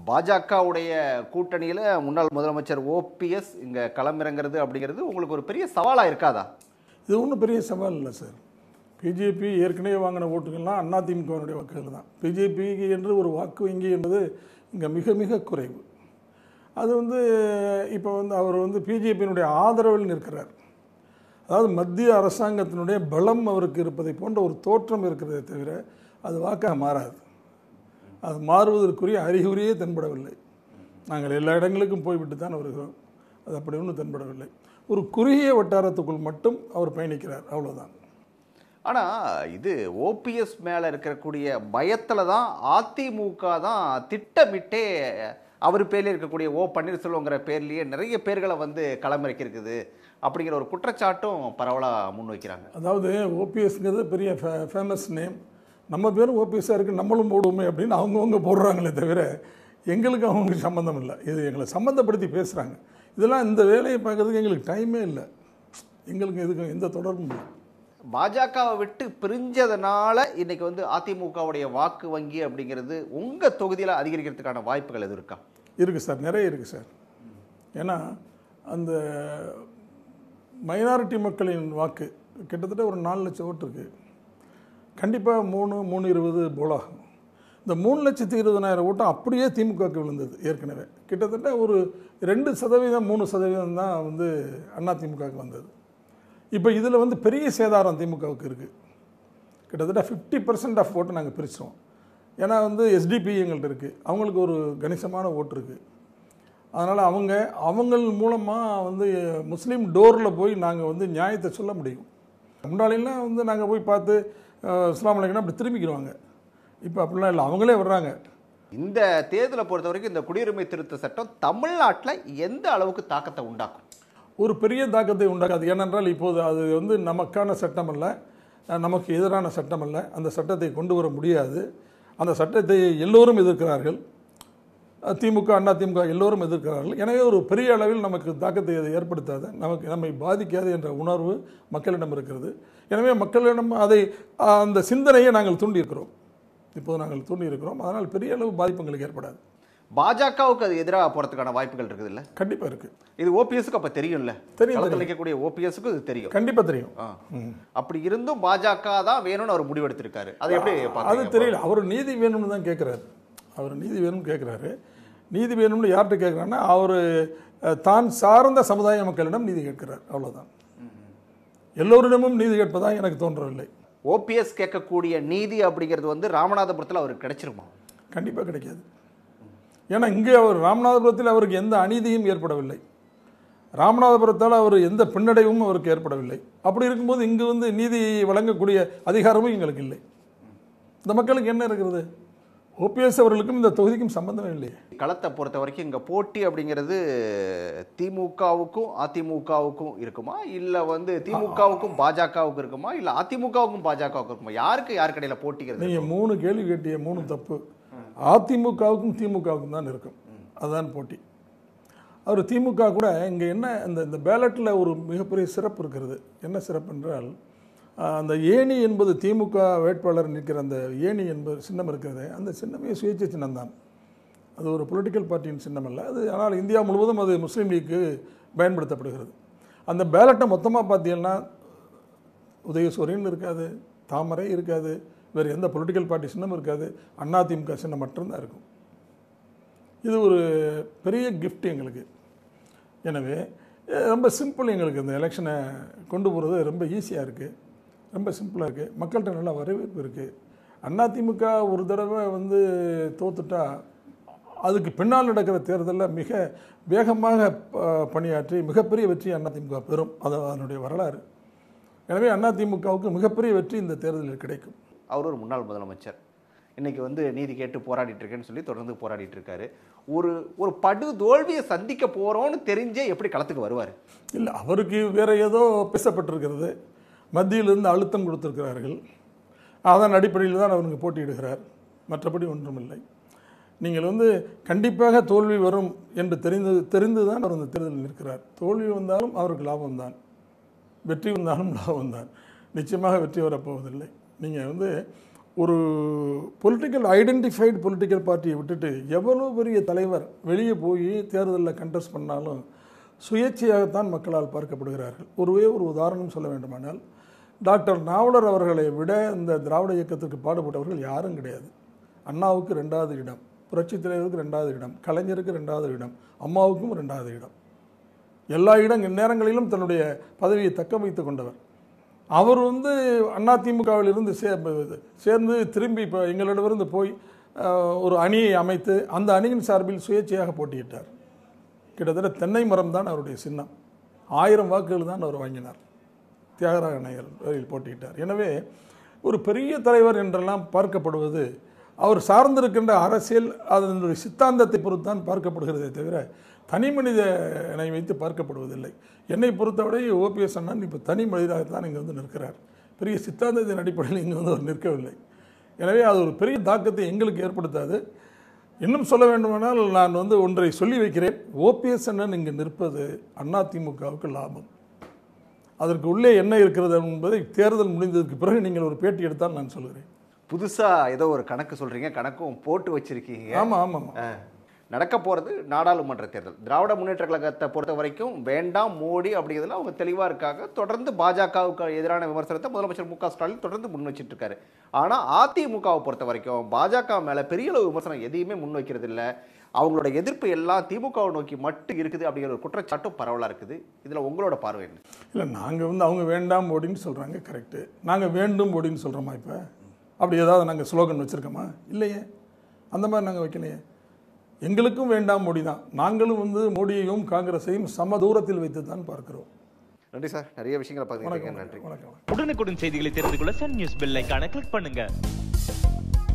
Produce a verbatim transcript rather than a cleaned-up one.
பாஜகவுடைய கூட்டணியில் முன்னாள் முதலமைச்சர் ஓபிஎஸ் இங்கே களமிறங்கிறது அப்படிங்கிறது உங்களுக்கு ஒரு பெரிய சவாலாக இருக்காதா? இது ஒன்றும் பெரிய சவால் இல்லை சார். பிஜேபி ஏற்கனவே வாங்கின ஓட்டுகள்லாம் அதிமுகவினுடைய வாக்குகள் தான். பிஜேபிக்கு என்று ஒரு வாக்கு வங்கி என்பது இங்கே மிக மிக குறைவு. அது வந்து இப்போ வந்து அவர் வந்து பிஜேபியினுடைய ஆதரவில் நிற்கிறார். அதாவது மத்திய அரசாங்கத்தினுடைய பலம் அவருக்கு இருப்பதை போன்ற ஒரு தோற்றம் இருக்கிறதே தவிர அது வாக்காக மாறாது. அது மாறுவதற்குரிய அறிகுறியே தென்படவில்லை. நாங்கள் எல்லா இடங்களுக்கும் போய்விட்டு தான் வருகிறோம். அது அப்படி ஒன்றும் தென்படவில்லை. ஒரு குறுகிய வட்டாரத்துக்குள் மட்டும் அவர் பயணிக்கிறார், அவ்வளோதான். ஆனால் இது ஓபிஎஸ் மேலே இருக்கக்கூடிய பயத்தில் தான் அதிமுக தான் திட்டமிட்டே அவர் பேரில் இருக்கக்கூடிய ஓ பன்னீர்செல்வங்கிற பேர்லேயே நிறைய பேர்களை வந்து களமிறக்கிருக்குது அப்படிங்கிற ஒரு குற்றச்சாட்டும் பரவலாக முன்வைக்கிறாங்க. அதாவது ஓபிஎஸ்ங்கிறது பெரிய ஃபே ஃபேமஸ் நேம். நம்ம பேரும் ஓபிஎஸ்ஸாக இருக்குது, நம்மளும் போடுவோமே அப்படின்னு அவங்கவுங்க போடுறாங்களே தவிர எங்களுக்கு அவங்களுக்கு சம்மந்தம் இல்லை. இது எங்களை சம்மந்தப்படுத்தி பேசுகிறாங்க. இதெல்லாம் இந்த வேலையை பார்க்கறதுக்கு எங்களுக்கு டைமே இல்லை. எங்களுக்கு இதுக்கு எந்த தொடர்பும் இல்லை. பாஜகவை விட்டு பிரிஞ்சதுனால இன்னைக்கு வந்து அதிமுகவுடைய வாக்கு வங்கி அப்படிங்கிறது உங்கள் தொகுதியில் அதிகரிக்கிறதுக்கான வாய்ப்புகள் எது இருக்கா? இருக்குது சார், நிறைய இருக்குது சார். ஏன்னா அந்த மைனாரிட்டி மக்களின் வாக்கு கிட்டத்தட்ட ஒரு நாலு லட்சம் ஓட்டு இருக்குது. கண்டிப்பாக மூணு மூணு இருபது போலாகும். இந்த மூணு லட்சத்து இருபதனாயிரம் ஓட்டம் அப்படியே திமுகவுக்கு விழுந்தது. ஏற்கனவே கிட்டத்தட்ட ஒரு ரெண்டு சதவீதம் மூணு சதவீதம் தான் வந்து அதிமுகவுக்கு வந்தது. இப்போ இதில் வந்து பெரிய சேதாரம் திமுகவுக்கு இருக்குது. கிட்டத்தட்ட ஃபிஃப்டி பர்சன்ட் ஆஃப் ஓட்டு நாங்கள் பிரித்தோம். ஏன்னா வந்து எஸ்டிபி எங்கள்கிட்ட இருக்குது, அவங்களுக்கு ஒரு கணிசமான ஓட்டு இருக்குது. அதனால் அவங்க அவங்கள் மூலமாக வந்து முஸ்லீம் டோரில் போய் நாங்கள் வந்து நியாயத்தை சொல்ல முடியும். முன்னாடிலாம் வந்து நாங்கள் போய் பார்த்து இஸ்லாம் அலைக்குன்னா அப்படி திரும்பிக்கிடுவாங்க. இப்போ அப்படிலாம் இல்லை, அவங்களே வர்றாங்க. இந்த தேர்தலை பொறுத்த வரைக்கும் இந்த குடியுரிமை திருத்த சட்டம் தமிழ்நாட்டில் எந்த அளவுக்கு தாக்கத்தை உண்டாக்கும்? ஒரு பெரிய தாக்கத்தை உண்டாக்காது. ஏனென்றால் இப்போது அது வந்து நமக்கான சட்டம் அல்ல, நமக்கு எதிரான சட்டம் அல்ல. அந்த சட்டத்தை கொண்டு வர முடியாது. அந்த சட்டத்தை எல்லோரும் எதிர்க்கிறார்கள். திமுக அண்ணா திமுக எல்லோரும் எதிர்க்கிறார்கள். எனவே ஒரு பெரிய அளவில் நமக்கு தாக்கத்தை அது ஏற்படுத்தாது, நமக்கு நம்மை பாதிக்காது என்ற உணர்வு மக்களிடம் இருக்கிறது. எனவே மக்களிடம் அதை அந்த சிந்தனையை நாங்கள் தூண்டியிருக்கிறோம். இப்போது நாங்கள் தூண்டியிருக்கிறோம். அதனால் பெரிய அளவு பாதிப்புகளுக்கு ஏற்படாது. பாஜகவுக்கு அது எதிராக போகிறதுக்கான வாய்ப்புகள் இருக்குது இல்லை? கண்டிப்பாக இருக்குது. இது ஓபிஎஸ்க்கு அப்போ தெரியும்ல? தெரியும். நினைக்கக்கூடிய ஓபிஎஸ்க்கு இது தெரியும். கண்டிப்பாக தெரியும். அப்படி இருந்தும் பாஜக தான் வேணும்னு அவர் முடிவெடுத்திருக்காரு. அது எப்படி? அது தெரியல. அவர் நீதி வேணும்னு தான் கேட்குறாரு. அவர் நீதி வேணும்னு கேட்குறாரு. நீதி வேணும்னு யார்கிட்ட கேட்குறாங்கன்னா அவர் தான் சார்ந்த சமுதாய மக்களிடம் நீதி கேட்கிறார், அவ்வளோதான். எல்லோரிடமும் நீதி கேட்பதாக எனக்கு தோன்றவில்லை. ஓபிஎஸ் கேட்கக்கூடிய நீதி அப்படிங்கிறது வந்து ராமநாதபுரத்தில் அவருக்கு கிடைச்சிருமா? கண்டிப்பாக கிடைக்காது. ஏன்னா இங்கே அவர் ராமநாதபுரத்தில் அவருக்கு எந்த அநீதியும் ஏற்படவில்லை. ராமநாதபுரத்தால் அவர் எந்த பின்னடைவும் அவருக்கு ஏற்படவில்லை. அப்படி இருக்கும்போது இங்கு வந்து நீதி வழங்கக்கூடிய அதிகாரமும் எங்களுக்கு இல்லை. இந்த மக்களுக்கு என்ன இருக்கிறது? ஓபிஎஸ் அவர்களுக்கும் இந்த தொகுதிக்கும் சம்பந்தமே இல்லையே. களத்தை பொறுத்த வரைக்கும் இங்கே போட்டி அப்படிங்கிறது திமுகவுக்கும் அதிமுகவுக்கும் இருக்குமா, இல்லை வந்து திமுகவுக்கும் பாஜகவுக்கும் இருக்குமா, இல்லை அதிமுகவுக்கும் பாஜகவுக்கும் இருக்குமா? யாருக்கு யாருக்கு இடையில போட்டிக்கிறது? நீங்கள் மூணு கேள்வி கேட்டிய மூணு தப்பு. அதிமுகவுக்கும் திமுகவுக்கும் தான் இருக்கும். அதுதான் போட்டி. அவர் திமுக கூட இங்கே என்ன இந்த இந்த பேலட்டில் ஒரு மிகப்பெரிய சிறப்பு இருக்கிறது. என்ன சிறப்பு என்றால் அந்த ஏணி என்பது திமுக வேட்பாளர் நிற்கிற அந்த ஏணி என்பது சின்னம் இருக்கிறது. அந்த சின்னமே சுயேட்சை சின்னம் தான். அது ஒரு பொலிட்டிக்கல் பார்ட்டியின் சின்னம் அல்ல அது. ஆனால் இந்தியா முழுவதும் அது முஸ்லீம் லீக்கு பயன்படுத்தப்படுகிறது. அந்த பேலட்டை மொத்தமாக பார்த்தீங்கன்னா உதயசூரியன் இருக்காது, தாமரை இருக்காது, வேறு எந்த பொலிட்டிக்கல் பார்ட்டி சின்னம் இருக்காது, அதிமுக சின்னம் மட்டும்தான் இருக்கும். இது ஒரு பெரிய கிஃப்ட் எங்களுக்கு. எனவே ரொம்ப சிம்பிள். எங்களுக்கு இந்த எலெக்ஷனை கொண்டு போகிறது ரொம்ப ஈஸியாக இருக்குது, ரொம்ப சிம்பிளாக இருக்குது. மக்கள்கிட்ட நல்ல வரவேற்பு இருக்குது. அதிமுக ஒரு தடவை வந்து தோத்துட்டா அதுக்கு பின்னால் நடக்கிற தேர்தலில் மிக வேகமாக பணியாற்றி மிகப்பெரிய வெற்றி அதிமுக பெறும். அது அதனுடைய வரலாறு. எனவே அதிமுகவுக்கு மிகப்பெரிய வெற்றி இந்த தேர்தலில் கிடைக்கும். அவர் ஒரு முன்னாள் முதலமைச்சர், இன்னைக்கு வந்து நீதி கேட்டு போராடிட்டு இருக்கேன்னு சொல்லி தொடர்ந்து போராடிட்டு இருக்காரு. ஒரு ஒரு படு தோல்வியை சந்திக்க போகிறோன்னு தெரிஞ்சே எப்படி களத்துக்கு வருவார்? இல்லை, அவருக்கு வேற ஏதோ பேசப்பட்டிருக்கிறது. மத்தியிலிருந்து அழுத்தம் கொடுத்திருக்கிறார்கள். அதன் அடிப்படையில் தான் அவருக்கு போட்டியிடுகிறார். மற்றபடி ஒன்றும் இல்லை. நீங்கள் வந்து கண்டிப்பாக தோல்வி வரும் என்று தெரிந்து தெரிந்து தான் அவர் இந்த தேர்தலில் நிற்கிறார். தோல்வி வந்தாலும் அவருக்கு லாபம்தான், வெற்றி வந்தாலும் லாபம்தான். நிச்சயமாக வெற்றி வரப்போவதில்லை. நீங்கள் வந்து ஒரு பொலிட்டிக்கல் ஐடென்டிஃபைடு பொலிட்டிக்கல் பார்ட்டியை விட்டுட்டு எவ்வளோ பெரிய தலைவர் வெளியே போய் தேர்தலில் கண்டெஸ்ட் பண்ணாலும் சுயேட்சையாகத்தான் மக்களால் பார்க்கப்படுகிறார்கள். ஒருவே ஒரு உதாரணம் சொல்ல வேண்டுமானால், டாக்டர் நாவலர் அவர்களை விட இந்த திராவிட இயக்கத்திற்கு பாடுபட்டவர்கள் யாரும் கிடையாது. அண்ணாவுக்கு ரெண்டாவது இடம், புரட்சித் தலைவருக்கு ரெண்டாவது இடம், கலைஞருக்கு ரெண்டாவது இடம், அம்மாவுக்கும் ரெண்டாவது இடம். எல்லா இடம் நேரங்களிலும் தன்னுடைய பதவியை தக்க வைத்து கொண்டவர். அவர் வந்து அதிமுகவிலிருந்து சே சேர்ந்து திரும்பி இப்போ எங்களிடமிருந்து போய் ஒரு அணியை அமைத்து அந்த அணியின் சார்பில் சுயேட்சையாக போட்டியிட்டார். கிட்டத்தட்ட தென்னை மரம் தான் அவருடைய சின்னம். ஆயிரம் வாக்குகள் தான் அவர் வாங்கினார். தியாகராய நகரில் போட்டியிட்டார். எனவே ஒரு பெரிய தலைவர் என்றெல்லாம் பார்க்கப்படுவது அவர் சார்ந்திருக்கின்ற அரசியல் அதனுடைய சித்தாந்தத்தை பொறுத்து தான் பார்க்கப்படுகிறதே தவிர தனி மனிதனை வைத்து பார்க்கப்படுவதில்லை. என்னை பொறுத்தவரை ஓபிஎஸ் அண்ணன் இப்போ தனி மனிதனாகத்தான் இங்கே வந்து நிற்கிறார். பெரிய சித்தாந்தத்தின் அடிப்படையில் இங்கே வந்து அவர் நிற்கவில்லை. எனவே அது ஒரு பெரிய தாக்கத்தை எங்களுக்கு ஏற்படுத்தாது. இன்னும் சொல்ல வேண்டுமானால் நான் வந்து ஒன்றை சொல்லி வைக்கிறேன். ஓபிஎஸ் அண்ணன் இங்கே நிற்பது அதிமுகவுக்கு லாபம். அதற்கு உள்ளே என்ன இருக்கிறது என்பதை தேர்தல் முடிந்ததுக்கு பிறகு நீங்கள் ஒரு பேட்டி எடுத்தால் நான் சொல்கிறேன். புதுசாக ஏதோ ஒரு கணக்கு சொல்கிறீங்க, கணக்கும் போட்டு வச்சுருக்கீங்க. ஆமாம் ஆமாம் நடக்க போகிறது நாடாளுமன்ற தேர்தல். திராவிட முன்னேற்ற கழகத்தை பொறுத்த வரைக்கும் வேண்டாம் மோடி அப்படிங்கிறதுல அவங்க தெளிவாக இருக்காங்க. தொடர்ந்து பாஜகவுக்கு எதிரான விமர்சனத்தை முதலமைச்சர் மு க ஸ்டாலின் தொடர்ந்து முன் வச்சுட்டு இருக்காரு. ஆனால் அதிமுகவை பொறுத்த வரைக்கும் பாஜக மேலே பெரிய அளவு விமர்சனம் எதையுமே முன் வைக்கிறது இல்லை. அவங்களோட எதிர்ப்பு எல்லாம் திமுகவை நோக்கி மட்டும் இருக்குது அப்படிங்கிற ஒரு குற்றச்சாட்டும் பரவலாக இருக்குது. இதில் உங்களோட பார்வை என்ன? இல்லை, நாங்கள் வந்து அவங்க வேண்டாம் மோடின்னு சொல்கிறாங்க, கரெக்டு. நாங்கள் வேண்டும் மோடின்னு சொல்கிறோமா? இப்போ அப்படி ஏதாவது நாங்கள் ஸ்லோகன் வச்சுருக்கோமா? இல்லையே, அந்த மாதிரி நாங்கள் வைக்கலையே. எங்களுக்கும் வேண்டாம் மோடி தான். நாங்களும் வந்து மோடியையும் காங்கிரஸையும் சம தூரத்தில் வைத்து தான் பார்க்கிறோம். நன்றி சார், நிறைய விஷயங்களை பார்த்துக்கிட்டீங்க. நன்றி. உடனுக்குடன் செய்திகளை தெரிந்து கொள்ள சன் நியூஸ் பெல் ஐகானை கிளிக் பண்ணுங்க.